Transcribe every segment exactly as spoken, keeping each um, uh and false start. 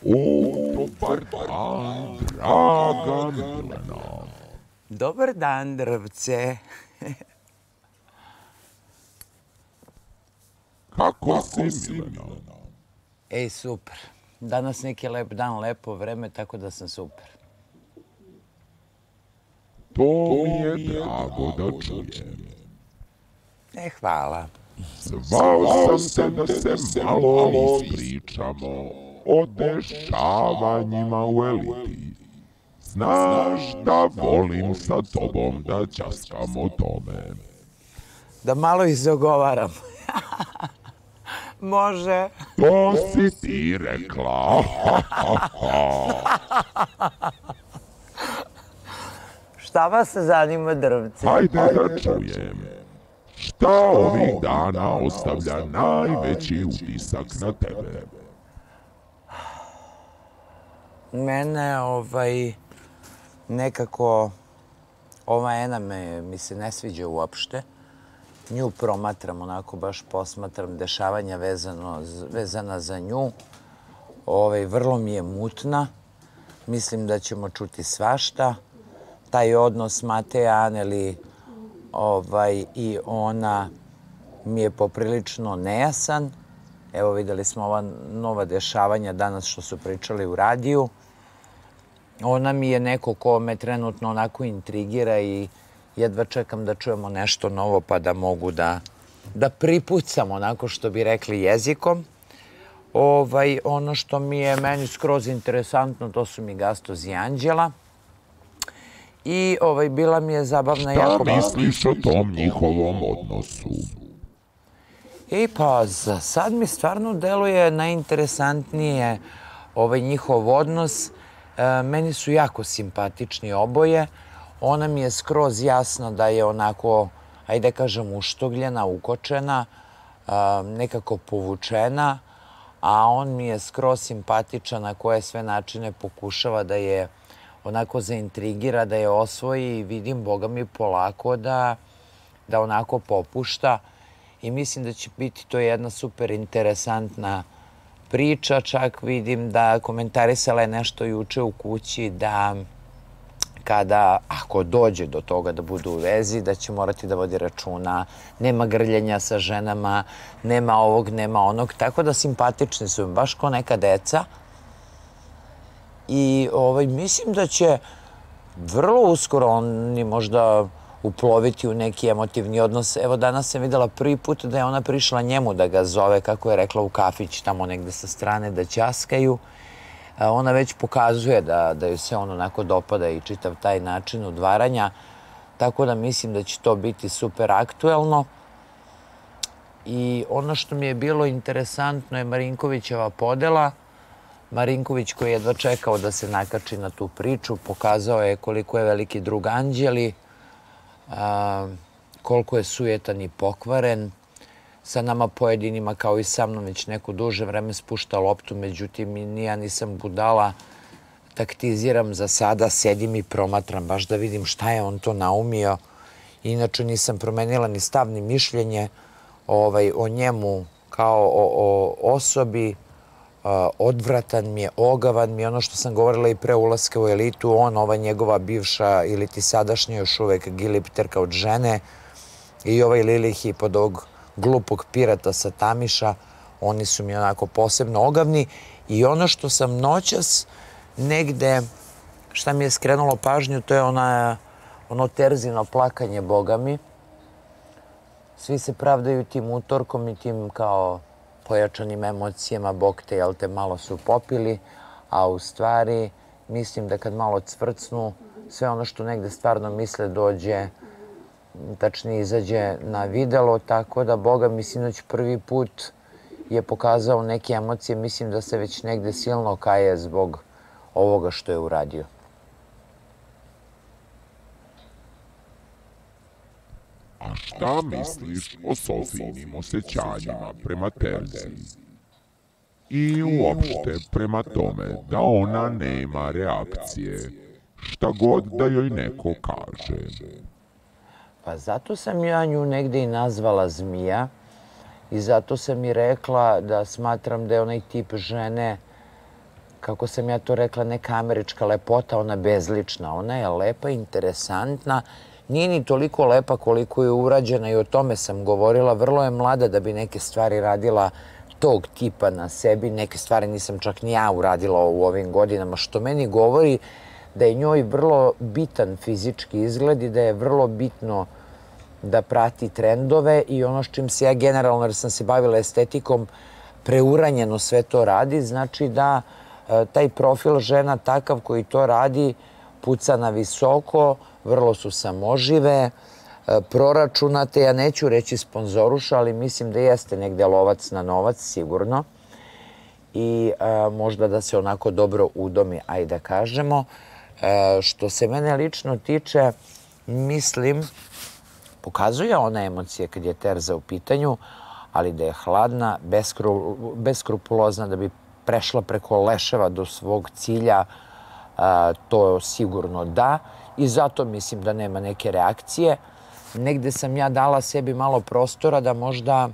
O, dobar dan, draga Milena. Dobar dan, drvce. Kako si, Milena? Ej, super. Danas neki lep dan, lepo vreme, tako da sam super. To mi je drago da čujem. E, hvala. Zvao sam te da se malo ispričamo o dešavanjima u eliti. Znaš da volim sa tobom da ćaskam o tome. Da malo izogovaram. Može. To si ti rekla. Šta vas zanima, drvce? Hajde da čujem. Šta ovih dana ostavlja najveći utisak na tebe? Mene, ovaj, nekako, ova Ena me, mi se ne sviđa uopšte. Nju promatram, onako baš posmatram dešavanja vezano, vezana za nju. Ovaj, vrlo mi je mutna. Mislim da ćemo čuti svašta. Taj odnos Mateja, Aneli ovaj, i ona mi je poprilično nejasan. Evo, videli smo ova nova dešavanja danas što su pričali u radiju. Ona mi je neko ko me trenutno onako intrigira i jedva čekam da čujemo nešto novo pa da mogu da, da pripucam onako što bi rekli jezikom. Ovaj, ono što mi je meni skroz interesantno, to su mi Gastoz i Anđela. I ovaj, bila mi je zabavna... Šta misliš o tom njihovom odnosu? I pa za sad mi stvarno deluje najinteresantnije ovaj njihov odnos. E, meni su jako simpatični oboje. Ona mi je skroz jasno da je onako, ajde kažem, uštogljena, ukočena, e, nekako povučena, a on mi je skroz simpatičan na koje sve načine pokušava da je onako zaintrigira, da je osvoji i vidim, Boga mi, polako da, da onako popušta. I mislim da će biti to jedna super interesantna priča. Čak vidim da komentarisala je nešto juče u kući da kada, ako dođe do toga da budu u vezi, da će morati da vodi računa. Nema grljenja sa ženama, nema ovog, nema onog. Tako da simpatični su im, baš ko neka deca. I ovaj, mislim da će vrlo uskoro oni možda uploviti u neki emotivni odnos. Evo, danas sam videla prvi put da je ona prišla njemu da ga zove, kako je rekla, u kafić, tamo negde sa strane, da ćaskaju. Ona već pokazuje da, da joj se on onako dopada i čitav taj način udvaranja. Tako da mislim da će to biti super aktuelno. I ono što mi je bilo interesantno je Marinkovićeva podela. Marinković, koji je jedva čekao da se nakači na tu priču, pokazao je koliko je veliki drug Anđeli, a, koliko je sujetan i pokvaren. Sa nama pojedinima, kao i sa mnom, već neko duže vreme spušta loptu, međutim, ni ja nisam budala, taktiziram za sada, sedim i promatram, baš da vidim šta je on to naumio. Inače, nisam promenila ni stav, ni mišljenje ovaj, o njemu kao o, o osobi. Odvratan mi je, ogavan mi je, ono što sam govorila i pre ulaska u elitu, on, ova njegova bivša ili ti sadašnja još uvek gilipterka od žene i ovaj Lilihi pod ovog glupog pirata sa Tamiša, oni su mi onako posebno ogavni. I ono što sam noćas negde, šta mi je skrenulo pažnju, to je ona, ono Terzino plakanje, Boga mi. Svi se pravdaju tim utorkom i tim kao pojačanim emocijama, bog te, jel te, malo su popili, a u stvari mislim da kad malo cvrcnu, sve ono što negde stvarno misle dođe, tačnije izađe na videlo, tako da, Boga mi, sinoć prvi put je pokazao neke emocije, mislim da se već negde silno kaje zbog ovoga što je uradio. A šta misliš o Sofijinim osjećanjima prema Terzi? I uopšte prema tome da ona nema reakcije, šta god da joj neko kaže? Pa zato sam ja nju negde i nazvala zmija i zato sam i rekla da smatram da je onaj tip žene kako sam ja to rekla, neka američka lepota, ona bezlična. Ona je lepa, interesantna, nije ni toliko lepa koliko je urađena i o tome sam govorila. Vrlo je mlada da bi neke stvari radila tog tipa na sebi. Neke stvari nisam čak ni ja uradila u ovim godinama, što meni govori da je njoj vrlo bitan fizički izgled i da je vrlo bitno da prati trendove i ono s čim se ja generalno, jer sam se bavila estetikom, preuranjeno sve to radi. Znači da taj profil žena takav koji to radi puca na visoko, vrlo su samožive, proračunate, ja neću reći sponzoruša, ali mislim da jeste negde lovac na novac, sigurno. I možda da se onako dobro udomi, ajde da kažemo. Što se mene lično tiče, mislim, pokazuje ona emocije kad je Terza u pitanju, ali da je hladna, beskrupulozna, da bi prešla preko leševa do svog cilja, to sigurno da. I zato mislim da nema neke reakcije. Negde sam ja dala sebi malo prostora da možda,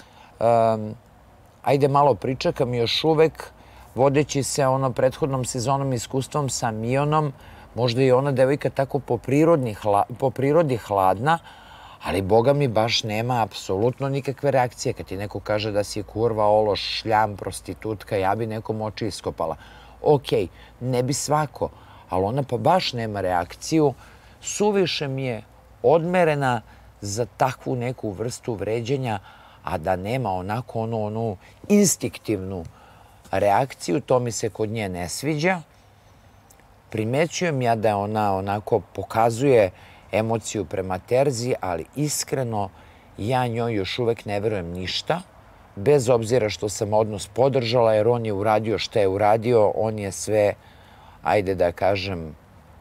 ajde malo pričekam još uvek, vodeći se ono prethodnom sezonom iskustvom sa Mionom, možda i ona devojka tako po prirodi hladna, ali boga mi baš nema apsolutno nikakve reakcije. Kad ti neko kaže da si kurva, ološ, šljam, prostitutka, ja bi nekom oči iskopala. Okej, ne bi svako, ali ona pa baš nema reakciju. Suviše mi je odmerena za takvu neku vrstu vređenja, a da nema onako onu instinktivnu reakciju, to mi se kod nje ne sviđa. Primećujem ja da ona onako pokazuje emociju prema Terzi, ali iskreno ja njoj još uvek ne verujem ništa, bez obzira što sam odnos podržala, jer on je uradio šta je uradio, on je sve, ajde da kažem,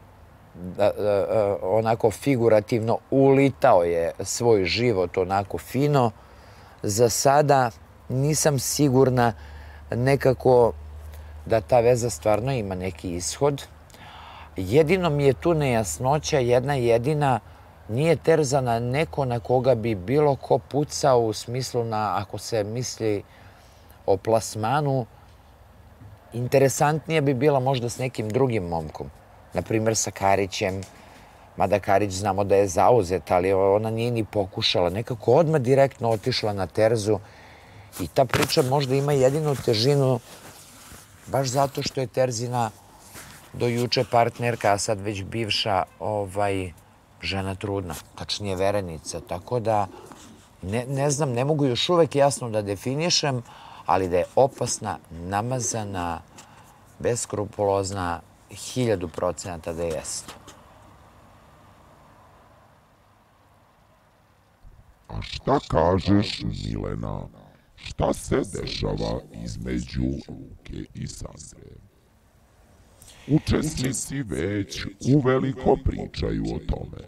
onako figurativno ulitao je svoj život onako fino. Za sada nisam sigurna nekako da ta veza stvarno ima neki ishod. Jedino mi je tu nejasnoća, jedna jedina, nije Terza na neko na koga bi bilo ko pucao u smislu na, ako se misli o plasmanu, interesantnije bi bila možda s nekim drugim momkom. Naprimer sa Karićem, mada Karić znamo da je zauzet, ali ona nije ni pokušala. Nekako odmah direktno otišla na Terzu i ta priča možda ima jedinu težinu baš zato što je Terzina do juče partnerka, a sad već bivša žena trudna, tačnije verenica. Tako da, ne znam, ne mogu još uvek jasno da definišem, ali da je opasna, namazana, beskrupulozna, hiljadu procenata da jeste. A šta kažeš, Milena? Šta se dešava između Luke i Sandre? Učesnici već uveliko pričaju o tome.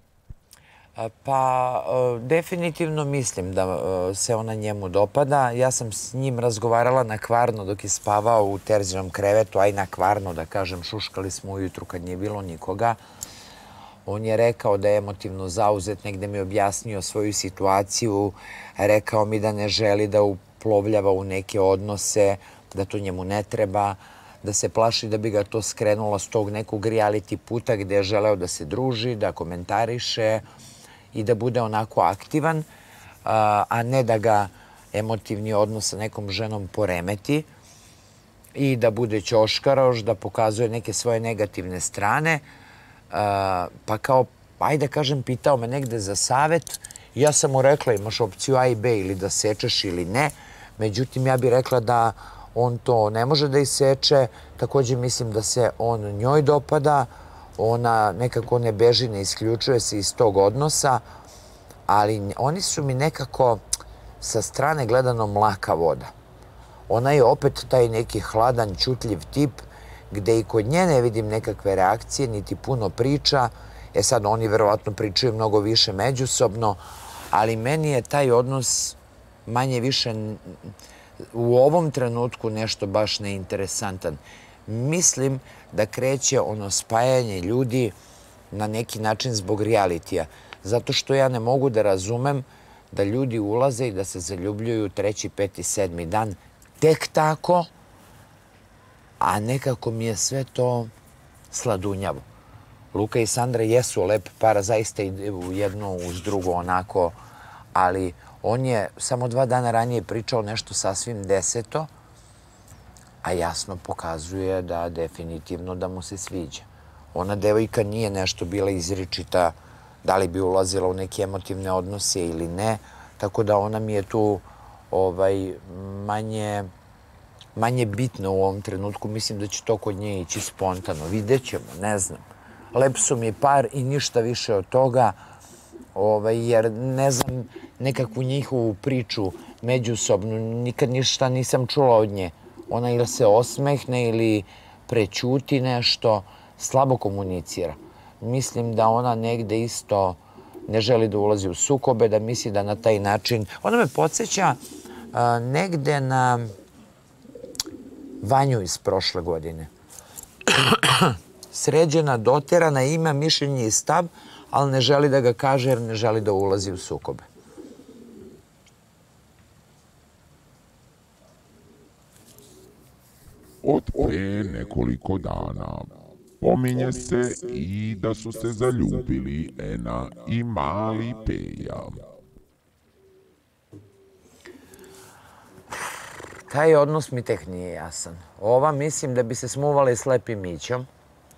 Pa, definitivno mislim da se ona njemu dopada. Ja sam s njim razgovarala na Kvarno dok je spavao u Terzinom krevetu, a i na Kvarno, da kažem, šuškali smo ujutru kad nije bilo nikoga. On je rekao da je emotivno zauzet, negde mi je objasnio svoju situaciju, rekao mi da ne želi da uplovljava u neke odnose, da to njemu ne treba, da se plaši da bi ga to skrenulo s tog nekog reality puta gde je želeo da se druži, da komentariše i da bude onako aktivan, a ne da ga emotivni odnos sa nekom ženom poremeti i da bude ćoškaroš, da pokazuje neke svoje negativne strane. Pa kao, ajde da kažem, pitao me negde za savet. Ja sam mu rekla, imaš opciju A i B, ili da sečeš ili ne. Međutim, ja bih rekla da on to ne može da iseče. Također mislim da se on njoj dopada. Ona nekako ne beži, ne isključuje se iz tog odnosa. Ali oni su mi nekako sa strane gledano mlaka voda. Ona je opet taj neki hladan, ćutljiv tip, gde i kod nje ne vidim nekakve reakcije, niti puno priča. E sad, oni verovatno pričaju mnogo više međusobno, ali meni je taj odnos manje više u ovom trenutku nešto baš neinteresantan. Mislim da kreće ono spajanje ljudi na neki način zbog realitija. Zato što ja ne mogu da razumem da ljudi ulaze i da se zaljubljuju treći, peti, sedmi dan tek tako, a nekako mi je sve to sladunjavo. Luka i Sandra jesu lep par, zaista idu jedno uz drugo onako, ali on je samo dva dana ranije pričao nešto sasvim deseto, a jasno pokazuje da definitivno da mu se sviđa. Ona devojka nije nešto bila izričita, da li bi ulazila u neke emotivne odnose ili ne, tako da ona mi je tu manje bitna u ovom trenutku. Mislim da će to kod nje ići spontano. Vidjet ćemo, ne znam. Lep su mi par i ništa više od toga, jer ne znam nekakvu njihovu priču međusobnu, nikad ništa nisam čula od nje. Ona ili se osmehne ili prećuti nešto, slabo komunicira. Mislim da ona negde isto ne želi da ulazi u sukobe, da misli da na taj način... Ona me podsjeća negde na Vanju iz prošle godine. Sređena, doterana, ima mišljenje i stav, ali ne želi da ga kaže jer ne želi da ulazi u sukobe. Od pre nekoliko dana pominje se i da su se zaljubili Ena i mali Peja. Taj odnos mi tek nije jasan. Ova mislim da bi se smuvali s Lepim Mićom.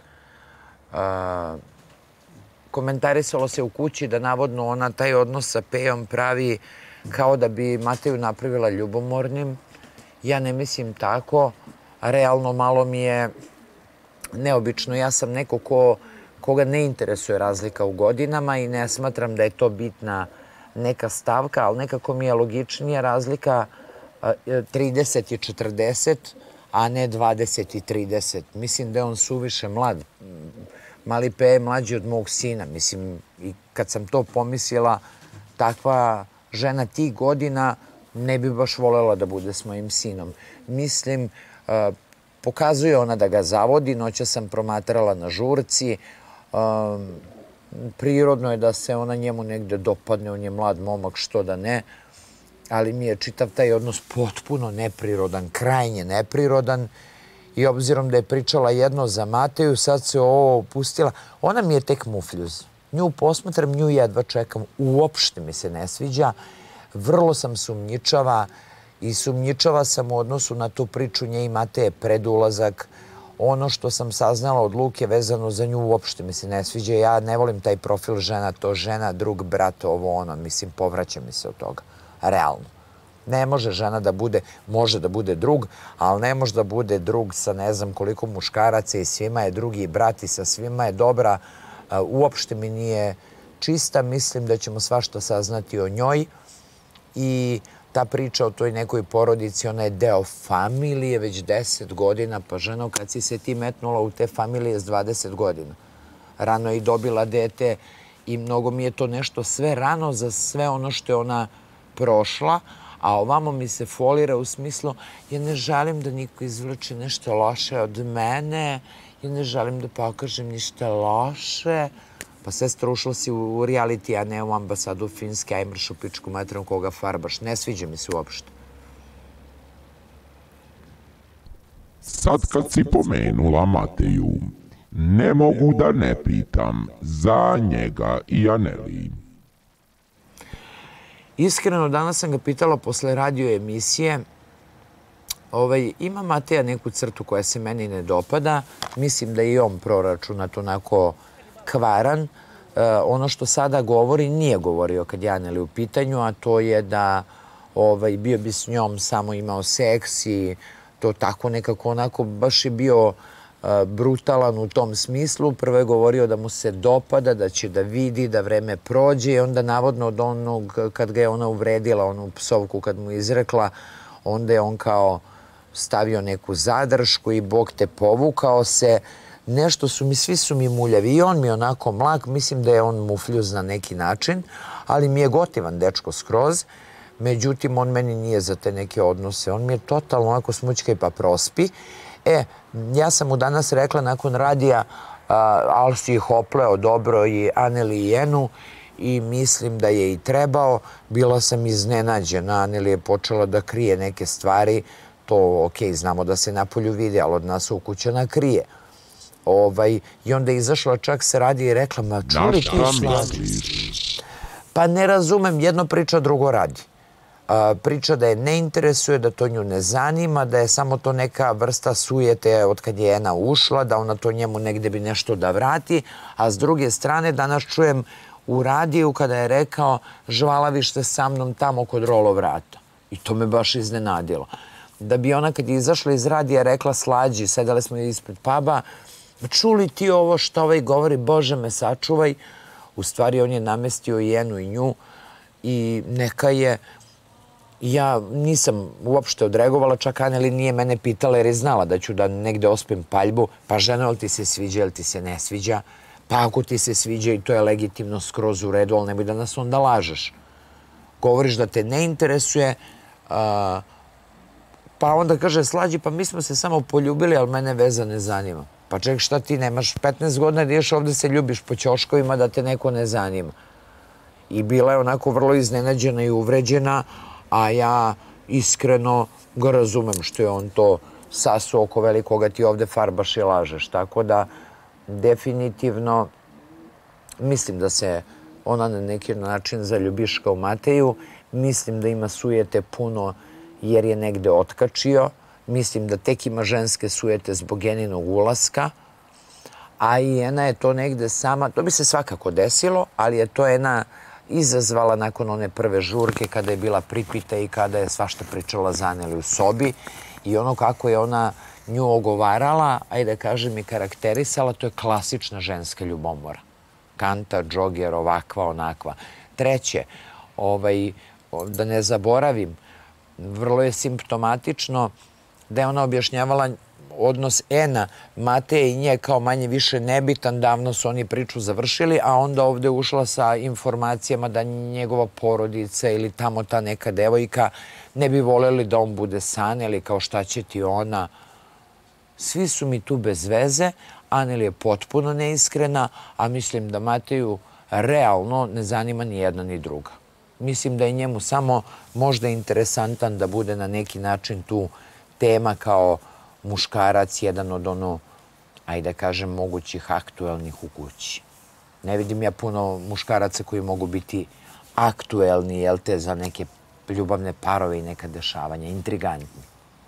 Komentarisalo se u kući da navodno ona taj odnos sa Pejom pravi kao da bi Mateju napravila ljubomornim. Ja ne mislim tako. Realno malo mi je neobično. Ja sam neko koga ne interesuje razlika u godinama i ne smatram da je to bitna neka stavka, ali nekako mi je logičnija razlika trideset i četrdeset, a ne dvadeset i trideset. Mislim da je on suviše mlad. Mali Peja je mlađi od mog sina. Mislim, i kad sam to pomislila, takva žena tih godina ne bi baš volela da bude s mojim sinom. Mislim, pokazuje ona da ga zavodi, noća sam promatrala na žurci, prirodno je da se ona njemu negde dopadne, on je mlad momak, što da ne, ali mi je čitav taj odnos potpuno neprirodan, krajnje neprirodan i obzirom da je pričala jedno za Mateju, sad se ovo opustila. Ona mi je tek mufljuz. Nju posmatram, nju jedva čekam, uopšte mi se ne sviđa, vrlo sam sumnjičava i sumnjičava sam u odnosu na tu priču nje i Mateje pred ulazak. Ono što sam saznala od Luke vezano za nju uopšte mi se ne sviđa. Ja ne volim taj profil žena, to žena, drug, brat, ovo ono. Mislim, povraća mi se od toga. Realno. Ne može žena da bude, može da bude drug, ali ne može da bude drug sa ne znam koliko muškaraca i svima je drugi brat i sa svima je dobra. Uopšte mi nije čista. Mislim da ćemo svašta saznati o njoj i ta priča o toj nekoj porodici, ona je deo familije već deset godina, pa ženo, kad si se ti metnula u te familije s dvadeset godina, rano je i dobila dete i mnogo mi je to nešto sve rano za sve ono što je ona prošla, a ovamo mi se folira u smislu ja ne želim da niko izvlači nešto loše od mene, ja ne želim da pokažem ništa loše. Pa sestra, ušla si u reality, a ne u ambasadu Finske, aj mrš u pičku metrom koga farbaš. Ne sviđa mi se uopšte. Sad kad si pomenula Mateju, ne mogu da ne pitam za njega i Aneli. Iskreno, danas sam ga pitala posle radio emisije. Ima Mateja neku crtu koja se meni ne dopada. Mislim da je i on proračunat onako kvaran. Ono što sada govori nije govorio kad je Aneli u pitanju, a to je da bio bi s njom samo imao seks i to tako nekako onako baš je bio brutalan u tom smislu. Prvo je govorio da mu se dopada, da će da vidi, da vreme prođe i onda navodno od onog kad ga je ona uvredila, onu psovku kad mu izrekla, onda je on kao stavio neku zadršku i Bog te povukao se. Nešto su mi, svi su mi muljavi i on mi je onako mlak, mislim da je on mufljuz na neki način, ali mi je gotivan dečko skroz, međutim on meni nije za te neke odnose, on mi je totalno onako smućkaj pa prospi. E, ja sam mu danas rekla nakon radija, ali si ih opleo dobro i Aneli i Enu i mislim da je i trebao, bila sam iznenađena, Aneli je počela da krije neke stvari, to, okej, znamo da se napolju vidi, ali od nas ukućana krije. I onda je izašla, čak se radi i rekla, ma čuli ti Slađi? Pa ne razumem, jedno priča, drugo radi. Priča da je ne interesuje, da to nju ne zanima, da je samo to neka vrsta sujete od kad je Ena ušla, da ona to njemu negde bi nešto da vrati, a s druge strane danas čujem u radiju kada je rekao žvalavište sa mnom tamo kod rolo vrata. I to me baš iznenadilo. Da bi ona kad je izašla iz radija rekla Slađi, sedale smo ispred puba, čuli ti ovo što ovaj govori, Bože me sačuvaj, u stvari on je namestio i Enu i nju i neka je. Ja nisam uopšte odreagovala, čak Aneli nije mene pitala jer je znala da ću da negde ospem paljbu. Pa žena, li ti se sviđa, ili ti se ne sviđa? Pa ako ti se sviđa i to je legitimno skroz u redu, ali nemoj da nas onda lažeš. Govoriš da te ne interesuje, pa onda kaže Slađi, pa mi smo se samo poljubili, ali mene veza ne zanima. Pa ček, šta ti nemaš petnaest godina da ješ ovde se ljubiš po ćoškovima da te neko ne zanima. I bila je onako vrlo iznenađena i uvređena, a ja iskreno ga razumem što je on to sasuo oko velikoga ti ovde farbaš i lažeš. Tako da definitivno mislim da se ona na neki način zaljubiška u Mateju. Mislim da ima sujete puno jer je negde otkačio. Mislim da tek ima ženske sujete zbog Eninog ulaska. A i Ena je to negde sama, to bi se svakako desilo, ali je to Ena izazvala nakon one prve žurke kada je bila pripita i kada je svašta pričala za Aneli u sobi. I ono kako je ona nju ogovarala, ajde kažem i karakterisala, to je klasična ženska ljubomora. Kanta, džoger, ovakva, onakva. Treće, da ne zaboravim, vrlo je simptomatično da je ona objašnjavala odnos Ena, Mateje i nje kao manje više nebitan, davno su oni priču završili, a onda ovde ušla sa informacijama da njegova porodica ili tamo ta neka devojka ne bi voljeli da on bude sa Aneli, kao šta će ti ona. Svi su mi tu bez veze, Aneli je potpuno neiskrena, a mislim da Mateju realno ne zanima ni jedna ni druga. Mislim da je njemu samo možda interesantan da bude na neki način tu tema kao muškarac, jedan od ono, ajde da kažem, mogućih aktuelnih u kući. Ne vidim ja puno muškaraca koji mogu biti aktuelni, jel te, za neke ljubavne parove i neka dešavanja, intrigantni.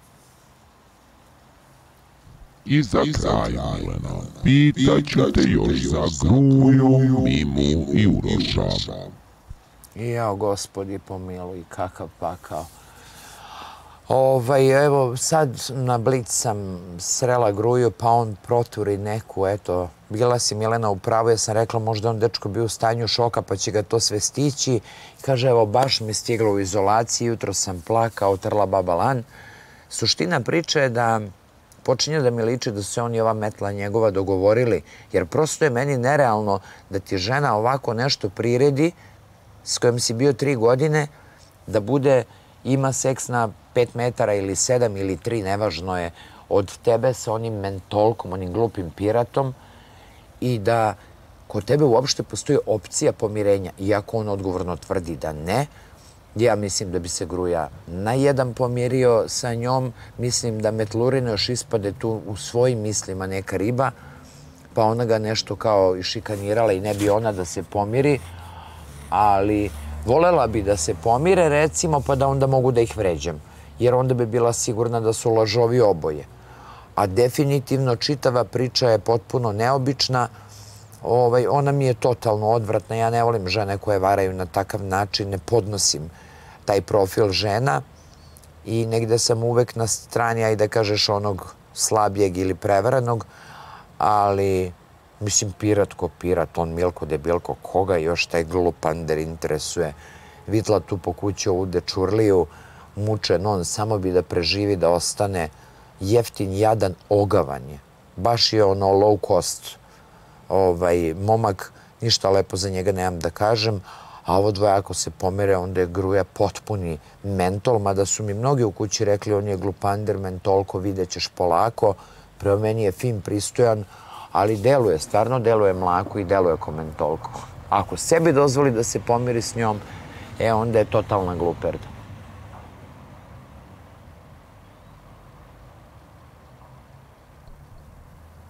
I za kraj, Milena, pitaću te još za Gruju, Mimu i Uroša. Jao, gospodi pomiluj, kakav pakao. Evo, sad na Blic sam srela Gruju, pa on proturi neku, eto, bila si Milena u pravu, ja sam rekla možda on dečko bio u stanju šoka pa će ga to sve stići. Kaže, evo, baš mi stiglo u izolaciji, jutro sam plakao, trla baba lan. Suština priče je da počinje da mi liči da su se on i ova metla njegova dogovorili, jer prosto je meni nerealno da ti žena ovako nešto priredi s kojom si bio tri godine, da bude, ima seks na pet metara ili sedam ili tri, nevažno je, od tebe sa onim mentolkom, onim glupim piratom i da kod tebe uopšte postoji opcija pomirenja, iako on odgovorno tvrdi da ne. Ja mislim da bi se Gruja na jedan pomirio sa njom, mislim da Metlurina još ispade tu u svojim mislima neka riba, pa ona ga nešto kao išikanirala i ne bi ona da se pomiri, ali volela bi da se pomire, recimo, pa da onda mogu da ih vređam, jer onda bi bila sigurna da su lažovi oboje. A definitivno čitava priča je potpuno neobična, ona mi je totalno odvratna, ja ne volim žene koje varaju na takav način, ne podnosim taj profil žena i negde sam uvek na strani, ajde da kažeš, onog slabijeg ili prevaranog, ali mislim, pirat ko pirat, on Milko debilko, koga još taj glupander interesuje. Vidla tu po kući ovu dečurliju, mučen on, samo bi da preživi, da ostane jeftin, jadan, ogavan je. Baš je ono low cost momak, ništa lepo za njega nemam da kažem, a ovo dvoje ako se pomere, onda je Gruja potpuni mentol, mada su mi mnogi u kući rekli on je glupander, mentolko, vidjet ćeš polako, prema meni je fin, pristojan, ali deluje, stvarno deluje mlako i deluje ko mentolko. Ako sebi dozvoli da se pomiri s njom, e onda je totalna gluperda.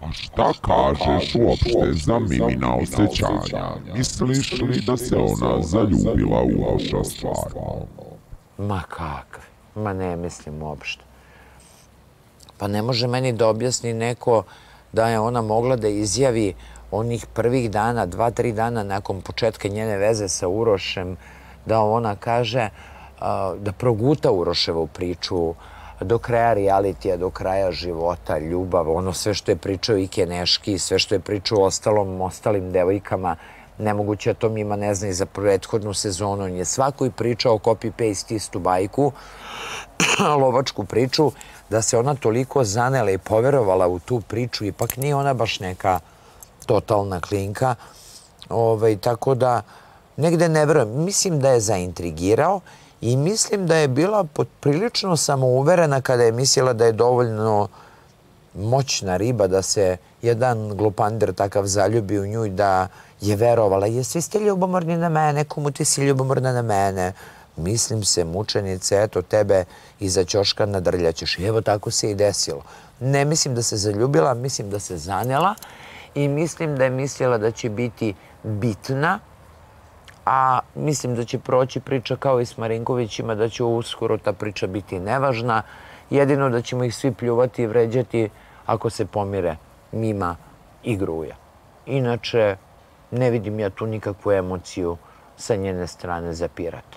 A šta kažeš uopšte za Mimina osjećanja? Misliš li da se ona zaljubila u Uroša stvarno? Ma kakve, ma ne mislim uopšte. Pa ne može meni da objasni neko da je ona mogla da izjavi onih prvih dana, dva, tri dana nakon početka njene veze sa Urošem, da ona kaže da proguta Uroševu priču do kraja realitija, do kraja života, ljubav, ono sve što je pričao i Keneški, sve što je pričao ostalom, ostalim devojkama, nemoguće, a to Mima ne zna i za prethodnu sezonu. On je svakoj pričao copy-paste istu bajku, lovačku priču, da se ona toliko zanela i poverovala u tu priču, ipak nije ona baš neka totalna klinka. Tako da, negde ne verujem. Mislim da je zaintrigirao i mislim da je bila prilično samouverena kada je mislila da je dovoljno moćna riba da se jedan glupander takav zaljubi u nju i da je verovala. Je, svi ste ljubomorni na mene, komu ti si ljubomorna na mene? Mislim se, mučenice, eto tebe iza ćoška nadrljaćeš. I evo tako se i desilo. Ne mislim da se zaljubila, mislim da se zanela i mislim da je mislila da će biti bitna, a mislim da će proći priča kao i s Marinkovićima, da će uskoro ta priča biti nevažna, jedino da ćemo ih svi pljuvati i vređati ako se pomire Mima i Gruja. Inače, ne vidim ja tu nikakvu emociju sa njene strane za pirata.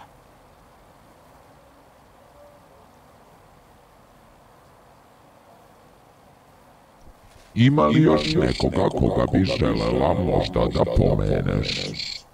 Ima li još nekoga koga bi želela možda da pomeneš?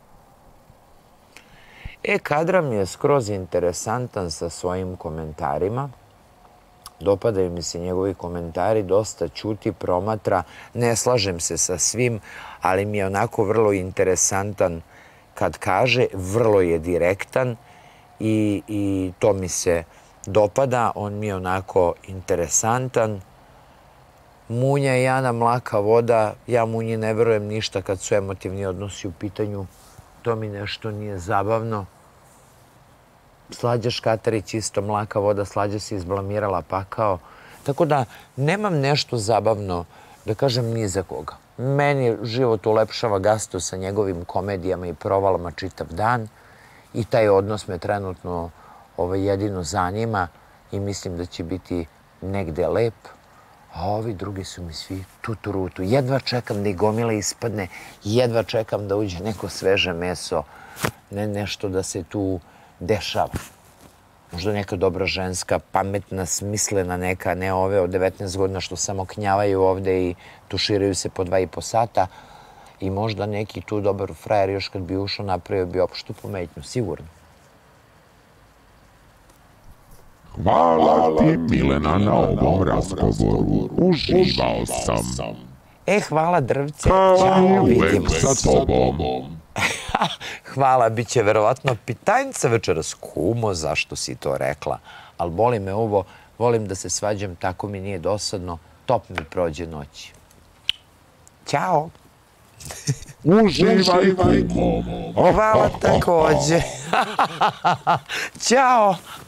E, Kadram je skroz interesantan sa svojim komentarima. Dopadaju mi se njegovi komentari, dosta ćuti, promatra. Ne slažem se sa svim, ali mi je onako vrlo interesantan kad kaže, vrlo je direktan i to mi se dopada. On mi je onako interesantan. Munja i Ana mlaka voda, ja Munji ne verujem ništa kad su emotivni odnosi u pitanju. To mi nešto nije zabavno. Slađa Škatarić isto mlaka voda, Slađa se izblamirala pakao. Tako da nemam nešto zabavno da kažem ni za koga. Meni život ulepšava Gasto sa njegovim komedijama i provalama čitav dan i taj odnos me trenutno jedino zanima i mislim da će biti negde lep. A ovi drugi su mi svi tuturutu. Jedva čekam da i gomila ispadne, jedva čekam da uđe neko sveže meso, ne nešto da se tu dešava. Možda neka dobra ženska, pametna, smislena neka, ne ove od devetnaest godina što samo knjavaju ovde i tuširaju se po dva i po sata. I možda neki tu dobar frajer još kad bi ušao napravio bi opštu pometnju, sigurno. Hvala ti, Milena, na ovom razgovoru. Uživao sam. E, hvala drvce. Kao uvek sa tobom. Hvala, bit će verovatno pitajnica večeras. Kumo, zašto si to rekla? Ali boli me uvo, volim da se svađam, tako mi nije dosadno. Top mi prođe noć. Ćao. Uživaj, kumo. Hvala takođe. Ćao.